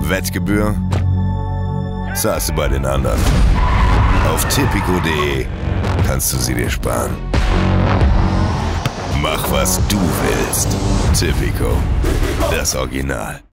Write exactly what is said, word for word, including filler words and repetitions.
Wettgebühr? Zahlst du bei den anderen. Auf tipico punkt de kannst du sie dir sparen. Mach, was du willst. Tipico, das Original.